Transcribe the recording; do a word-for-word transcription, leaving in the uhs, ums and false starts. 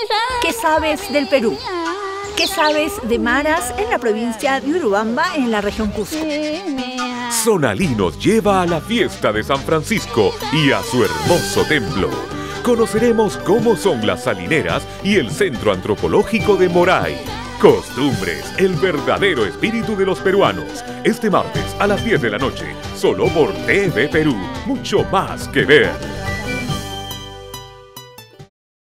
¿Qué sabes del Perú? ¿Qué sabes de Maras en la provincia de Urubamba, en la región Cusco? Sonalí nos lleva a la fiesta de San Francisco y a su hermoso templo. Conoceremos cómo son las salineras y el centro antropológico de Moray. Costumbres, el verdadero espíritu de los peruanos. Este martes a las diez de la noche, solo por T V Perú. Mucho más que ver.